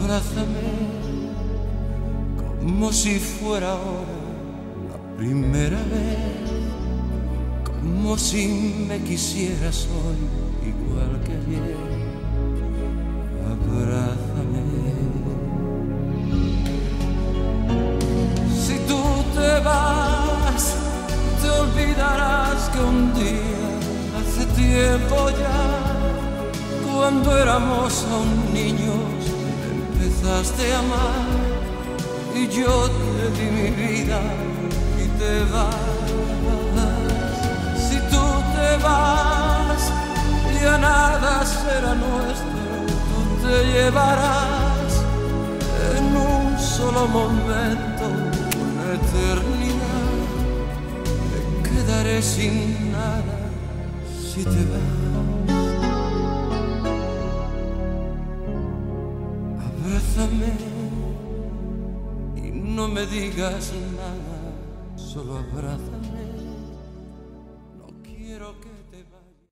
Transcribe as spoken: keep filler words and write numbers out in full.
abrázame como si fuera ahora la primera vez, como si me quisieras hoy igual que ayer. Abrázame. Si tú te vas, te olvidarás que un día, hace tiempo ya, cuando éramos aún niños, me empezaste a amar y yo te di mi vida y te vas. Si tú te vas, ya nada será nuestro, tú te llevarás en un solo momento una eternidad. Me quedaré sin nada si te vas. Abrázame y no me digas nada, solo abrázame.